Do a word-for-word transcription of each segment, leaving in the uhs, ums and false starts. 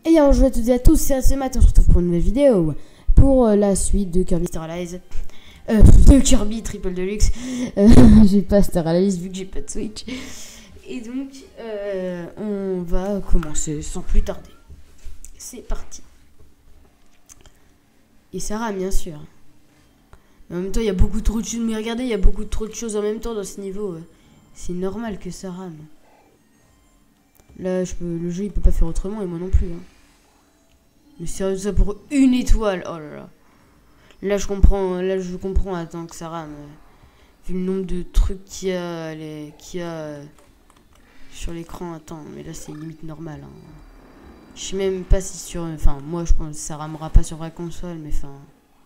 Et bonjour à toutes et à tous, c'est ce matin, on se retrouve pour une nouvelle vidéo pour euh, la suite de Kirby Star Allies. Euh, de Kirby Triple Deluxe. Euh, j'ai pas Star Allies vu que j'ai pas de Switch. Et donc, euh, on va commencer sans plus tarder. C'est parti. Et Sarah, bien sûr. Mais en même temps, il y a beaucoup trop de choses. Mais regardez, il y a beaucoup trop de choses en même temps dans ce niveau. C'est normal que ça rame. Là, je peux, le jeu, il peut pas faire autrement et moi non plus. Hein. Mais sérieux, ça pour une étoile. Oh là là. Là, je comprends. Là, je comprends. Attends que ça rame. Vu le nombre de trucs qu'il y a, les, qu'il y a sur l'écran. Attends, mais là, c'est limite normal. Hein. Je sais même pas si sur. Enfin, moi, je pense que ça ramera pas sur vraie console, mais enfin.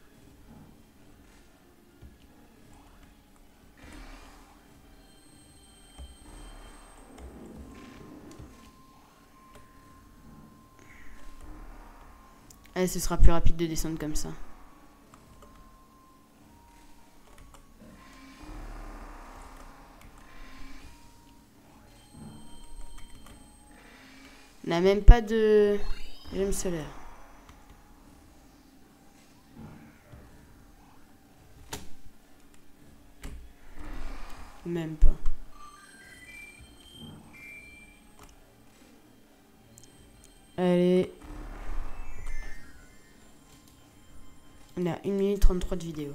Allez, ce sera plus rapide de descendre comme ça. On n'a même pas de gemme solaire. Même pas. Allez. On a une minute trente-trois de vidéo.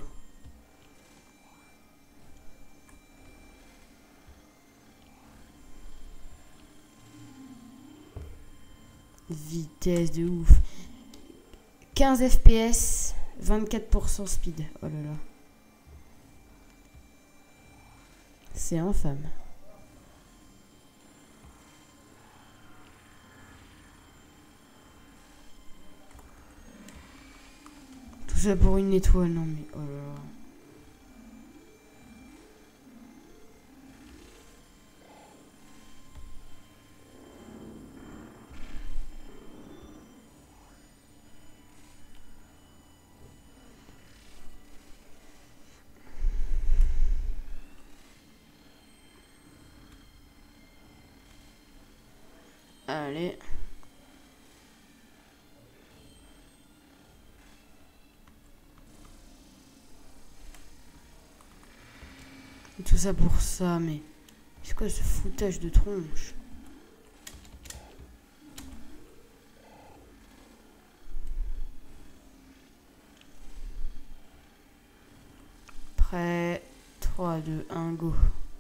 Vitesse de ouf. quinze F P S, vingt-quatre pour cent speed. Oh là là. C'est infâme. Tout ça pour une étoile, non mais oh là là. Allez. Et tout ça pour ça, mais c'est quoi ce foutage de tronche? Prêt, trois, deux, un, go.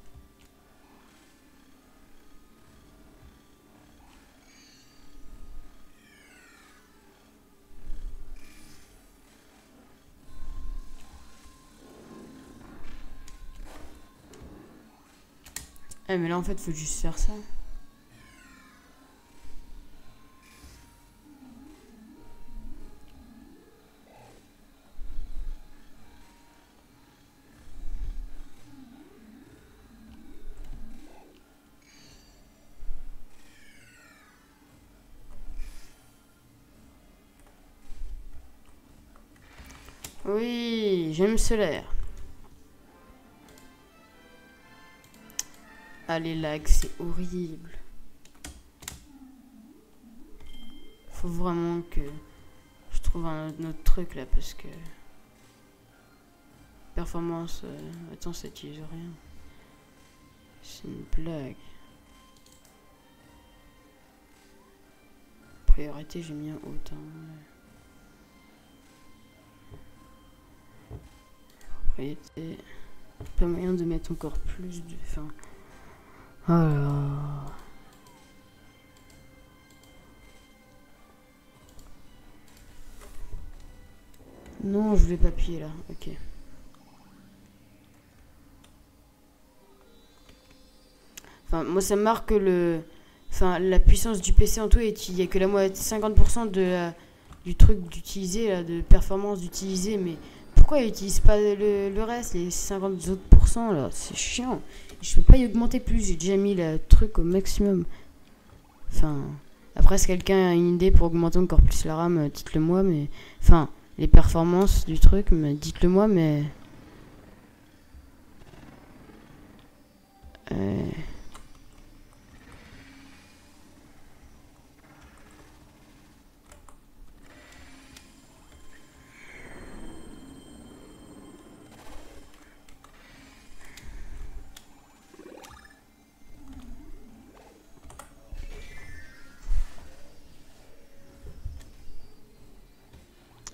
Eh mais là en fait faut juste faire ça. Oui, j'aime solaire. Ah les lags, c'est horrible. Faut vraiment que je trouve un autre, autre truc là parce que performance. Euh... Attends, ça utilise rien. C'est une blague. Priorité, j'ai mis un haut. Hein. Propriété. Pas moyen de mettre encore plus de. Enfin. Oh là là. Non, je voulais pas appuyer là. Ok. Enfin, moi ça me marque que le. Enfin, la puissance du P C en tout, il n'y a que la moitié, cinquante pour cent de la, du truc d'utiliser, là, de performance d'utiliser, mais pourquoi il n'utilise pas le, le reste, les cinquante autres pourcents là? C'est chiant. Je peux pas y augmenter plus, j'ai déjà mis le truc au maximum. Enfin, après, si quelqu'un a une idée pour augmenter encore plus la RAM, dites-le moi, mais. Enfin, les performances du truc, dites-le moi, mais. Euh.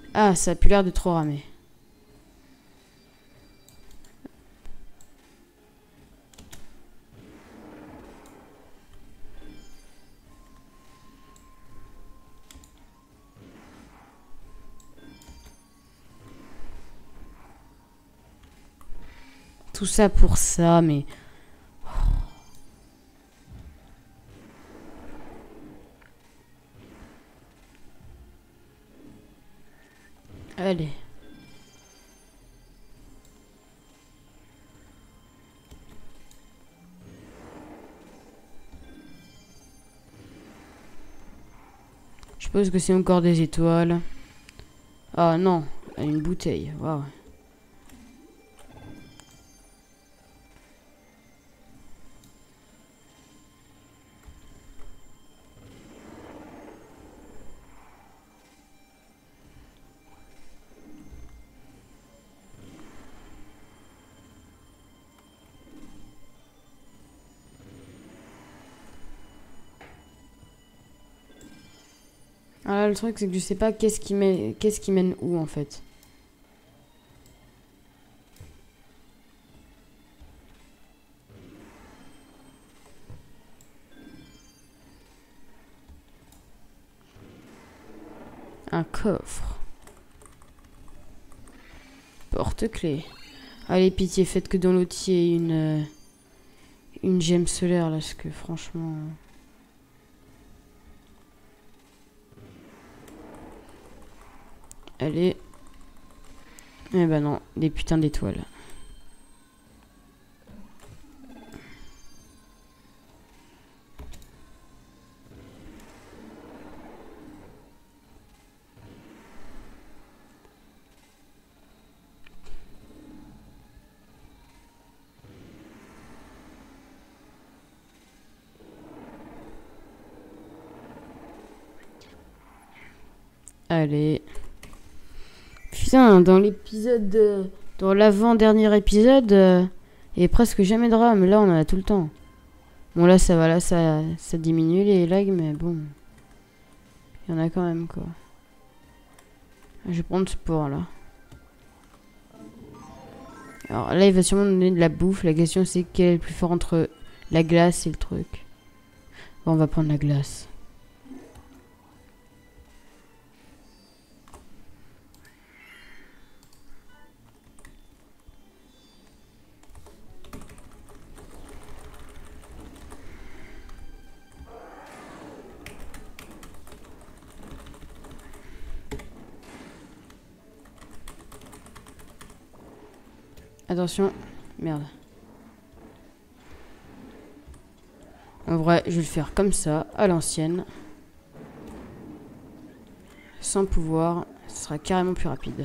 Ah, ça a plus l'air de trop ramer. Tout ça pour ça, mais... Allez. Je suppose que c'est encore des étoiles. Ah non, une bouteille. Waouh. Ah là, le truc, c'est que je sais pas qu'est-ce qui mène, qu'est-ce qui mène où, en fait. Un coffre. Porte-clés. Allez, pitié, faites que dans l'autre, il y ait une... euh, une gemme solaire, là, parce que, franchement... Allez. Eh ben non, des putains d'étoiles. Allez. Putain, dans l'épisode... euh, dans l'avant-dernier épisode, euh, il y avait presque jamais de rame. Là, on en a tout le temps. Bon, là, ça va. Là, ça, ça diminue les lags, mais bon. Il y en a quand même, quoi. Je vais prendre ce port, là. Alors là, il va sûrement nous donner de la bouffe. La question, c'est quel est le plus fort entre la glace et le truc. Bon, on va prendre la glace. Attention. Merde. En vrai, je vais le faire comme ça, à l'ancienne. Sans pouvoir. Ce sera carrément plus rapide.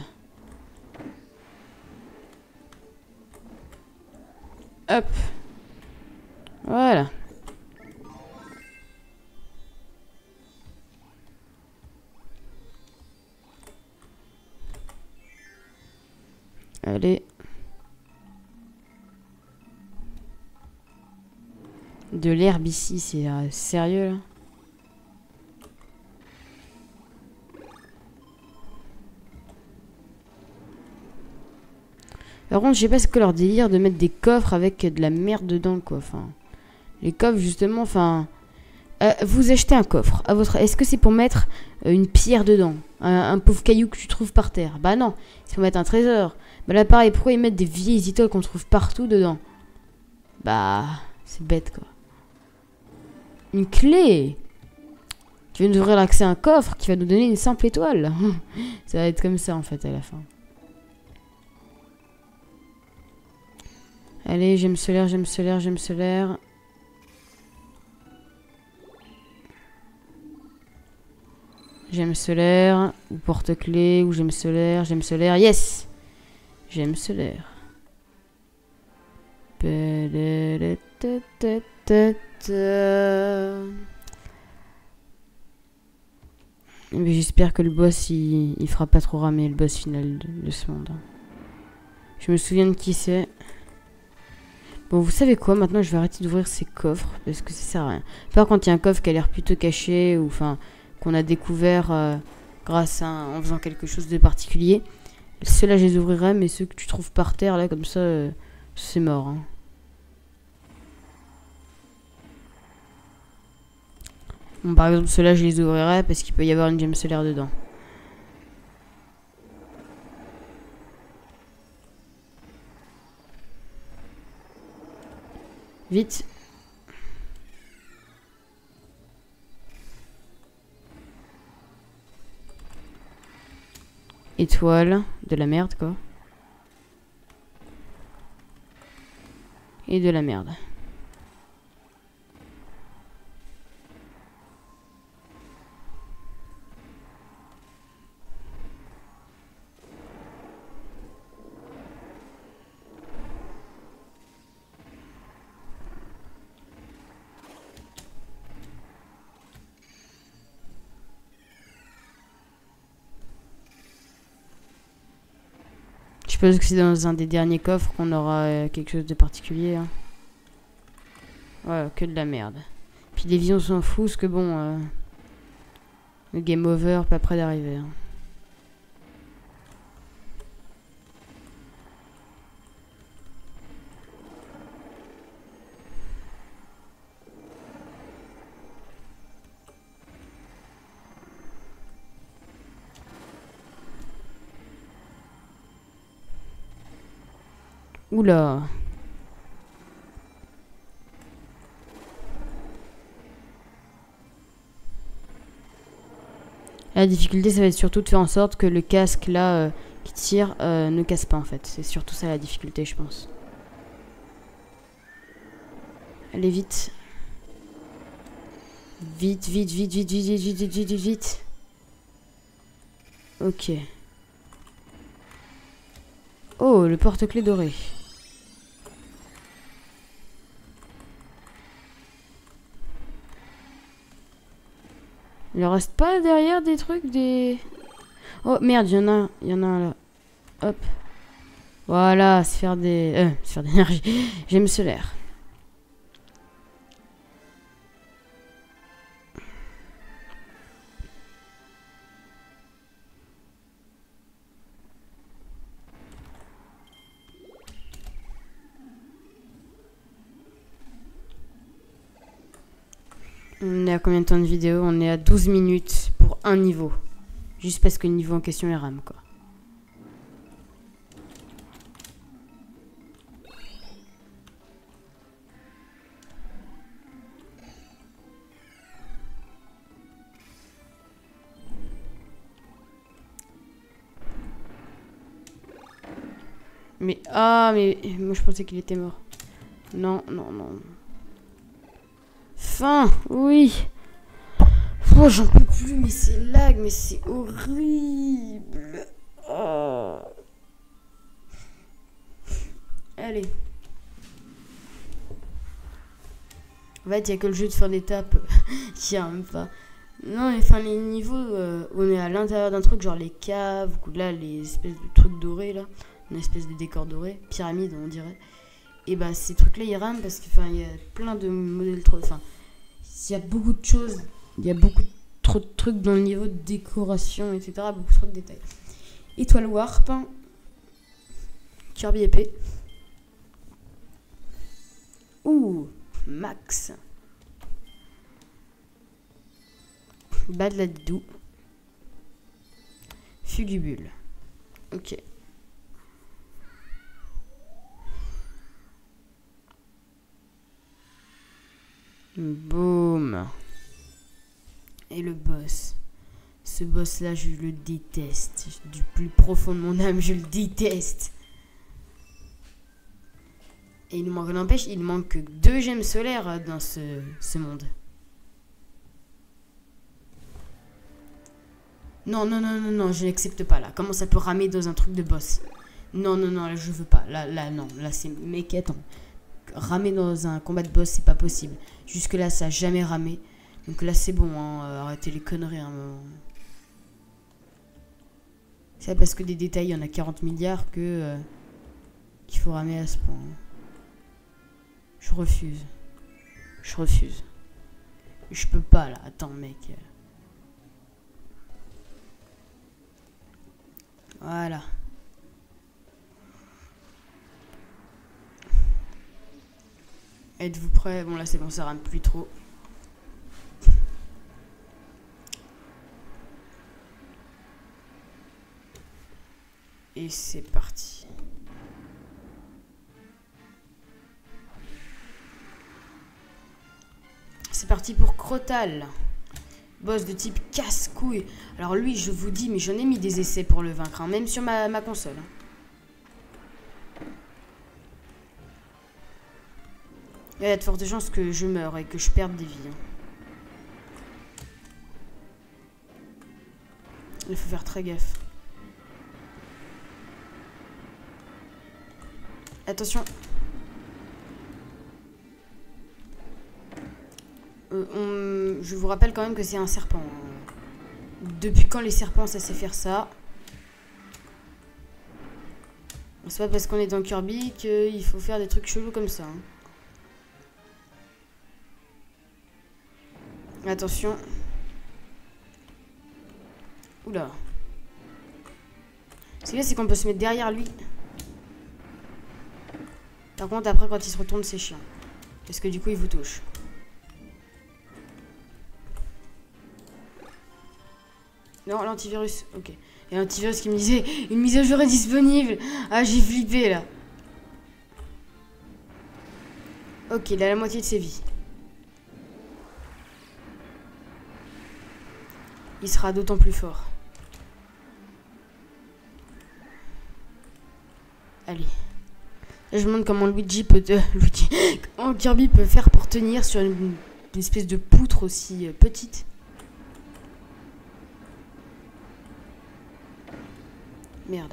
Hop. Voilà. Allez. De l'herbe ici, c'est euh, sérieux là. Par contre, je sais pas ce que leur délire de mettre des coffres avec de la merde dedans, quoi. Enfin, les coffres, justement, enfin... Euh, vous achetez un coffre. À votre... Est-ce que c'est pour mettre euh, une pierre dedans, un, un pauvre caillou que tu trouves par terre? Bah non, c'est pour mettre un trésor. Bah là, pareil, pourquoi ils mettent des vieilles étoiles qu'on trouve partout dedans? Bah, c'est bête, quoi. Une clé. Tu viens d'ouvrir l'accès à un coffre qui va nous donner une simple étoile. Ça va être comme ça, en fait, à la fin. Allez, gemme solaire, gemme solaire, gemme solaire. Gemme solaire, ou porte-clés, ou gemme solaire, gemme solaire, yes! Gemme solaire. Mais j'espère que le boss, il, il fera pas trop ramer, le boss final de, de ce monde. Je me souviens de qui c'est. Bon, vous savez quoi, maintenant je vais arrêter d'ouvrir ces coffres, parce que ça sert à rien. Pas quand il y a un coffre qui a l'air plutôt caché, ou enfin, qu'on a découvert euh, grâce à un, en faisant quelque chose de particulier. Ceux-là, je les ouvrirai, mais ceux que tu trouves par terre, là, comme ça, euh, c'est mort. Hein. Bon, par exemple, ceux-là, je les ouvrirai parce qu'il peut y avoir une gemme solaire dedans. Vite. Étoile. De la merde, quoi. Et de la merde. Je suppose que c'est dans un des derniers coffres qu'on aura euh, quelque chose de particulier. Hein. Voilà, que de la merde. Puis les vies, on s'en fout, parce que bon... Euh, le game over, pas près d'arriver. Hein. Oula. La difficulté, ça va être surtout de faire en sorte que le casque là euh, qui tire euh, ne casse pas en fait. C'est surtout ça la difficulté, je pense. Allez, vite. Vite, vite, vite, vite, vite, vite, vite, vite, vite, vite, vite. Ok. Oh, le porte-clés doré. Il ne reste pas derrière des trucs, des... Oh, merde, il y en a un, il y en a un là. Hop. Voilà, se faire des... Euh, se faire d'énergie. Gemme solaire. On est à combien de temps de vidéo? On est à douze minutes pour un niveau. Juste parce que le niveau en question est rame, quoi. Mais, ah, mais moi je pensais qu'il était mort. Non, non, non. Fin, oui. Oh, j'en peux plus, mais c'est lag, mais c'est horrible. Oh. Allez. En fait, il n'y a que le jeu de faire d'étape qui arrive même pas. Non, mais enfin, les niveaux, euh, on est à l'intérieur d'un truc, genre les caves, ou là, les espèces de trucs dorés, là. Une espèce de décor doré, pyramide, on dirait. Et bah, ces trucs-là, ils rament parce qu'il y a plein de modèles trop. Enfin, il y a beaucoup de choses. Il y a beaucoup trop de trucs dans le niveau de décoration, et cetera. Beaucoup trop de détails. Étoile warp. Kirby épée. Ouh, max. Badladou. Fugubule. Ok. Boum. Et le boss. Ce boss là, je le déteste. Du plus profond de mon âme, je le déteste. Et il nous manque, n'empêche, il manque que deux gemmes solaires dans ce, ce monde. Non, non, non, non, non, je n'accepte pas là. Comment ça peut ramer dans un truc de boss? Non, non, non, là je veux pas. Là, là, non, là c'est méquette. Ramer dans un combat de boss, c'est pas possible. Jusque là, ça a jamais ramé. Donc là, c'est bon, hein. Arrêtez les conneries un moment. C'est parce que des détails, il y en a quarante milliards que euh, qu'il faut ramer à ce point. Je refuse. Je refuse. Je peux pas là. Attends, mec. Voilà. Êtes-vous prêts? Bon là c'est bon, ça rame plus trop. Et c'est parti. C'est parti pour Crotale. Boss de type casse-couille. Alors lui, je vous dis, mais j'en ai mis des essais pour le vaincre, hein, même sur ma, ma console. Il y a de fortes chances que je meure et que je perde des vies. Hein. Il faut faire très gaffe. Attention. Euh, on... Je vous rappelle quand même que c'est un serpent. Depuis quand les serpents ça sait faire ça? C'est pas parce qu'on est dans Kirby qu'il faut faire des trucs chelous comme ça. Hein. Attention. Oula. Ce qu'il y a, c'est qu'on peut se mettre derrière lui. Par contre, après, quand il se retourne, c'est chiant. Parce que du coup, il vous touche. Non, l'antivirus. Ok. Et l'antivirus qui me disait une mise à jour est disponible. Ah, j'ai flippé là. Ok, il a la moitié de ses vies. Il sera d'autant plus fort. Allez. Là, je me demande comment Luigi peut... Euh, Luigi. Comment Kirby peut faire pour tenir sur une, une espèce de poutre aussi euh, petite. Merde.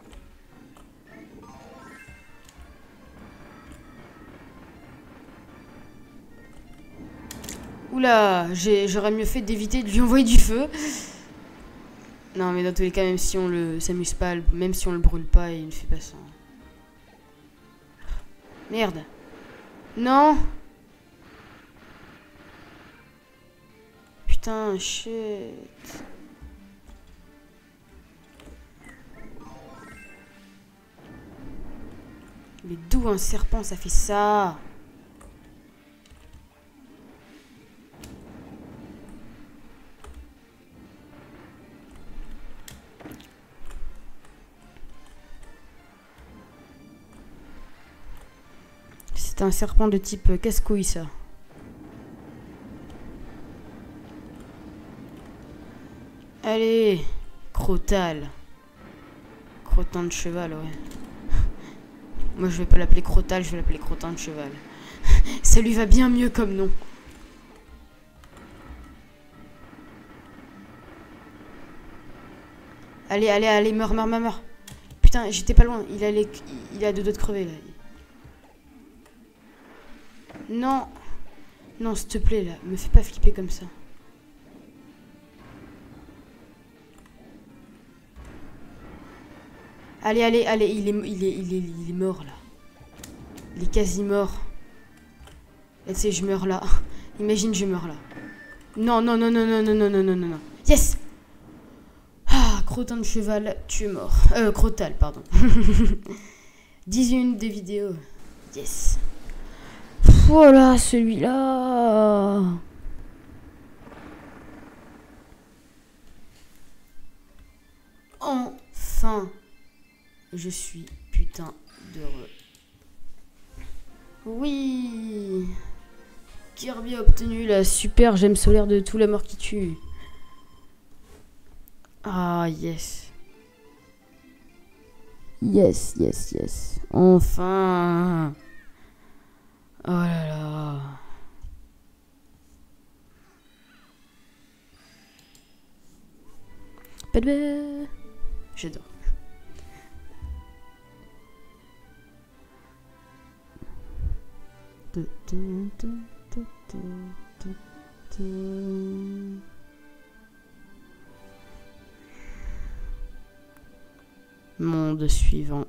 Oula, j'aurais mieux fait d'éviter de lui envoyer du feu. Non, mais dans tous les cas, même si on le s'amuse pas, même si on le brûle pas, il ne fait pas ça. Merde. Non. Putain, shit. Mais d'où un serpent, ça fait ça? C'est un serpent de type casse-couille, ça. Allez, Crotale. Crottin de cheval, ouais. Moi, je vais pas l'appeler Crotale, je vais l'appeler Crottin de cheval. Ça lui va bien mieux comme nom. Allez, allez, allez, meurs, meurs, meurs, meurs. Putain, j'étais pas loin. Il a, les... il a deux doigts de crever, là. Non. Non, s'il te plaît, là. Me fais pas flipper comme ça. Allez, allez, allez. Il est, il est, il est, il est mort, là. Il est quasi mort. Là, tu sais, je meurs là. Imagine, je meurs là. Non, non, non, non, non, non, non, non, non, non. Yes! Ah, Crottin de cheval, tu es mort. Euh, Crotale, pardon. dix-huit des vidéos. Yes. Voilà, celui-là. Enfin, je suis putain d'heureux. Oui. Kirby a obtenu la super gemme solaire de tout la mort qui tue. Ah, yes. Yes, yes, yes. Enfin. Oh là là. Bébé. J'adore. Monde suivant.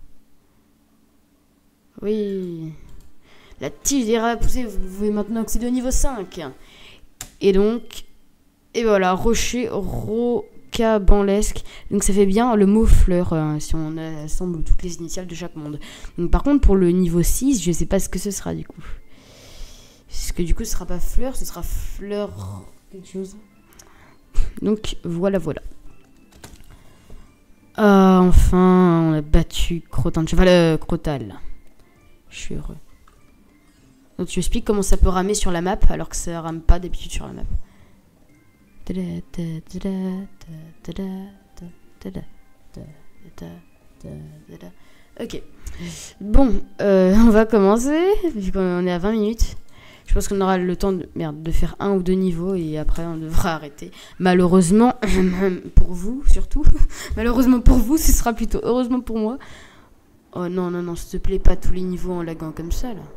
Oui. La tige des rats poussés, vous pouvez maintenant accéder au niveau cinq. Et donc, et voilà, rocher, ro, Cabanlesque. Donc ça fait bien le mot fleur euh, si on assemble toutes les initiales de chaque monde. Donc par contre pour le niveau six, je sais pas ce que ce sera du coup. Parce que du coup ce sera pas fleur, ce sera fleur quelque chose. Donc voilà voilà. Ah enfin on a battu Crottin de cheval, euh, Crotal. Je suis heureux. Donc tu expliques comment ça peut ramer sur la map alors que ça rame pas d'habitude sur la map. Ok. Bon, euh, on va commencer, vu qu'on est à vingt minutes. Je pense qu'on aura le temps de, merde, de faire un ou deux niveaux et après on devra arrêter. Malheureusement, pour vous surtout, malheureusement pour vous, ce sera plutôt heureusement pour moi. Oh non, non, non, s'il te plaît, pas tous les niveaux en laguant comme ça, là.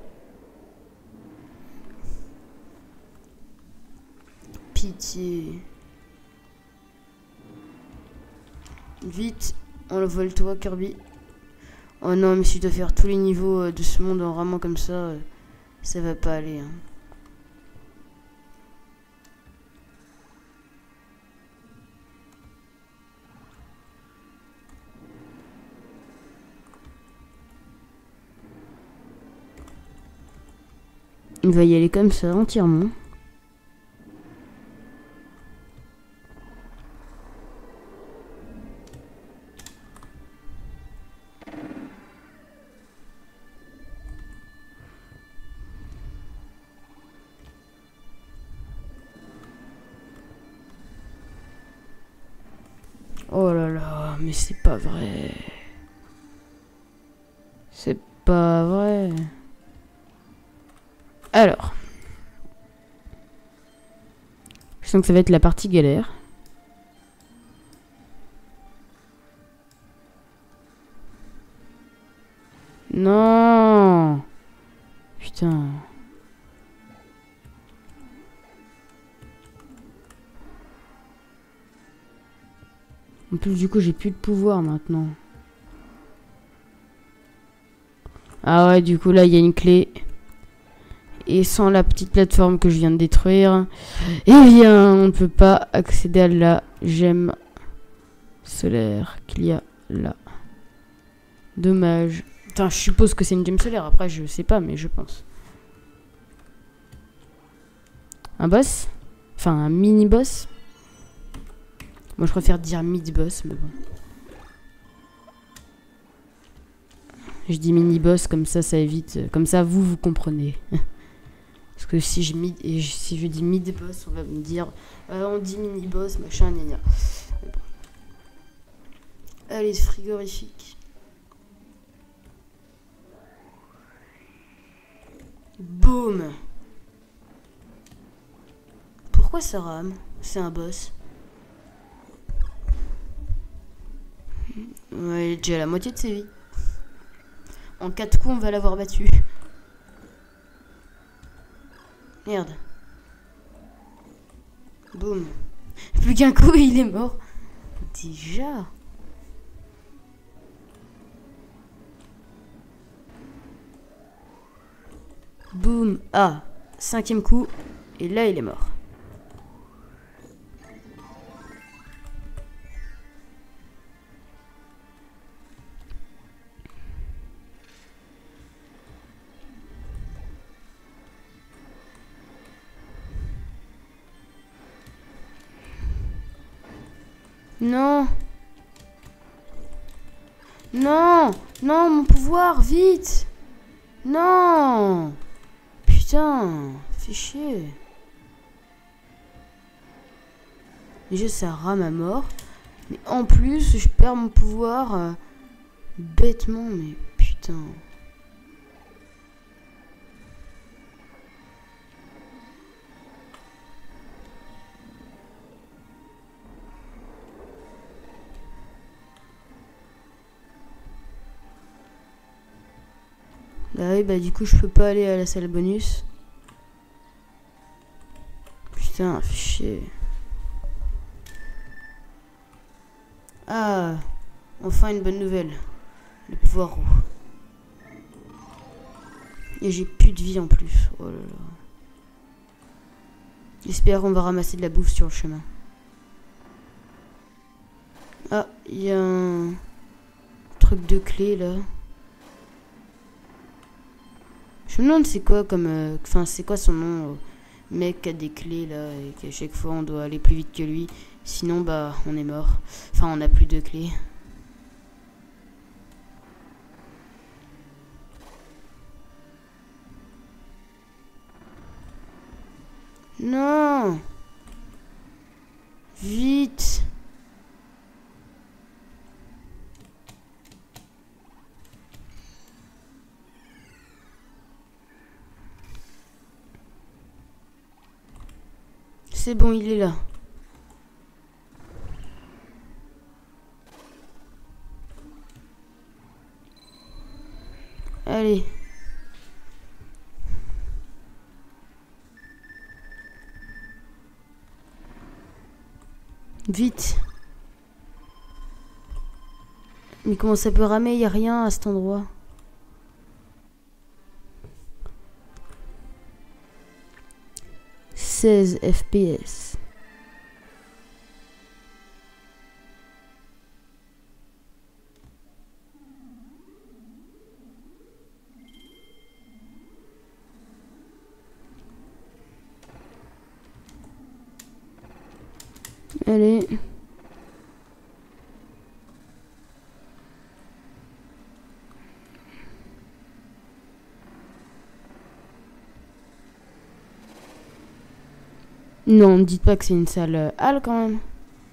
Pitié. Vite, envole-toi, Kirby. Oh non, mais si tu dois faire tous les niveaux de ce monde en ramant comme ça, ça va pas aller. Hein. Il va y aller comme ça, entièrement. Oh là là, mais c'est pas vrai. C'est pas vrai. Alors. Je sens que ça va être la partie galère. Non. Putain. En plus, du coup, j'ai plus de pouvoir maintenant. Ah ouais, du coup, là, il y a une clé. Et sans la petite plateforme que je viens de détruire, eh bien, on ne peut pas accéder à la gemme solaire qu'il y a là. Dommage. Enfin, je suppose que c'est une gemme solaire. Après, je sais pas, mais je pense. Un boss? Enfin, un mini-boss? Moi, je préfère dire mid-boss, mais bon. Je dis mini-boss, comme ça, ça évite... Comme ça, vous, vous comprenez. Parce que si je, mid, et si je dis mid-boss, on va me dire... Euh, on dit mini-boss, machin, gna gna. Bon. Allez, frigorifique. Boum. Pourquoi ça rame? C'est un boss. Ouais, il est déjà à la moitié de ses vies. En quatre coups, on va l'avoir battu. Merde. Boum. Plus qu'un coup et il est mort. Déjà. Boum. Ah. Cinquième coup. Et là, il est mort. Non. Non. Non, mon pouvoir, vite. Non. Putain, fais chier. Déjà, ça rame à mort. Mais en plus, je perds mon pouvoir euh, bêtement, mais putain. Bah oui, bah du coup je peux pas aller à la salle bonus. Putain, fais chier. Ah, enfin une bonne nouvelle. Le pouvoir roux. Et j'ai plus de vie en plus. Oh là là. J'espère qu'on va ramasser de la bouffe sur le chemin. Ah, il y a un truc de clé là. Je me demande c'est quoi comme... Enfin, euh, c'est quoi son nom euh, mec qui a des clés là et qu'à chaque fois on doit aller plus vite que lui. Sinon, bah, on est mort. Enfin, on n'a plus de clés. Non! Vite! C'est bon, il est là. Allez. Vite. Mais comment ça peut ramer? Il n'y a rien à cet endroit. seize F P S. Allez. Non, ne dites pas que c'est une salle euh, halle quand même.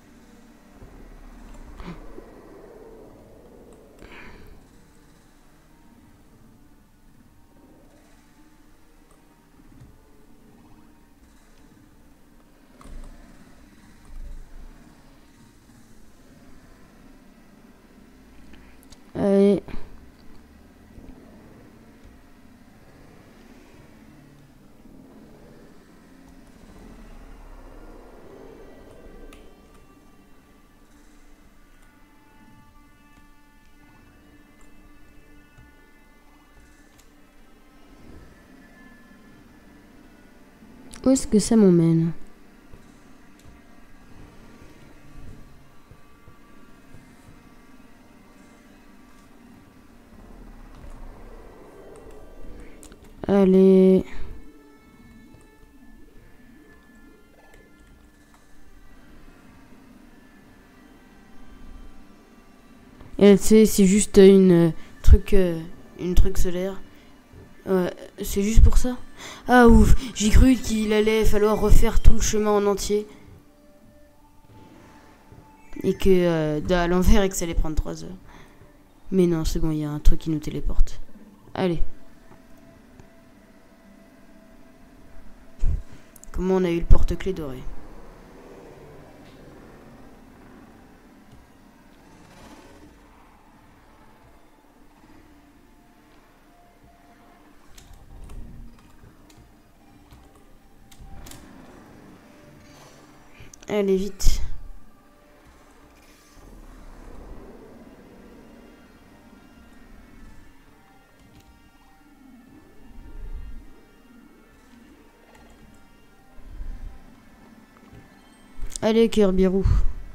Allez. Où est-ce que ça m'emmène? Allez. Et tu sais, c'est juste une euh, truc, euh, une truc solaire. Ouais, c'est juste pour ça. Ah ouf, j'ai cru qu'il allait falloir refaire tout le chemin en entier. Et que euh, à l'envers et que ça allait prendre trois heures. Mais non, c'est bon, il y a un truc qui nous téléporte. Allez. Comment on a eu le porte-clés doré? Allez, vite. Allez, Kirby-Roux.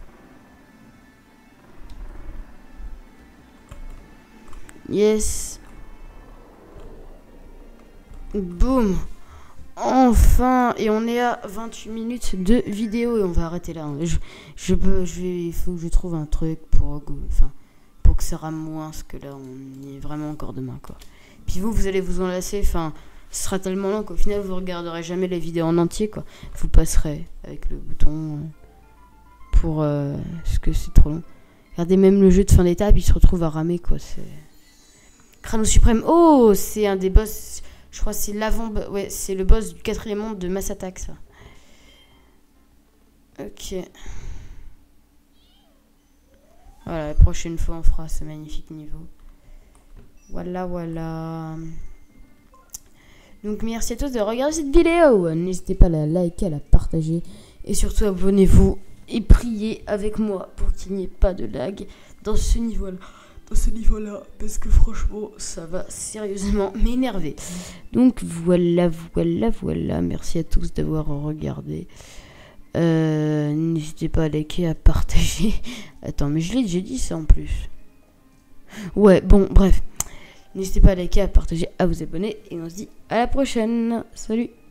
Yes. Boum. Enfin. Et on est à vingt-huit minutes de vidéo et on va arrêter là. Je, je peux, je vais, il faut que je trouve un truc pour, enfin, pour que ça rame moins, parce que là, on y est vraiment encore demain, quoi. Puis vous, vous allez vous en lasser, enfin, ce sera tellement long qu'au final, vous regarderez jamais la vidéo en entier, quoi. Vous passerez avec le bouton pour, euh, parce que c'est trop long. Regardez, même le jeu de fin d'étape, il se retrouve à ramer, quoi. C'est Crâne suprême. Oh, c'est un des boss. Je crois que c'est l'avant. Ouais, c'est le boss du quatrième monde de Mass Attack, ça. Ok. Voilà, la prochaine fois, on fera ce magnifique niveau. Voilà, voilà. Donc, merci à tous de regarder cette vidéo. N'hésitez pas à la liker, à la partager. Et surtout, abonnez-vous et priez avec moi pour qu'il n'y ait pas de lag dans ce niveau-là. Dans ce niveau-là, parce que franchement, ça va sérieusement m'énerver. Donc voilà, voilà, voilà. Merci à tous d'avoir regardé. Euh, N'hésitez pas à liker, à partager. Attends, mais je l'ai déjà dit ça en plus. Ouais, bon, bref. N'hésitez pas à liker, à partager, à vous abonner. Et on se dit à la prochaine. Salut!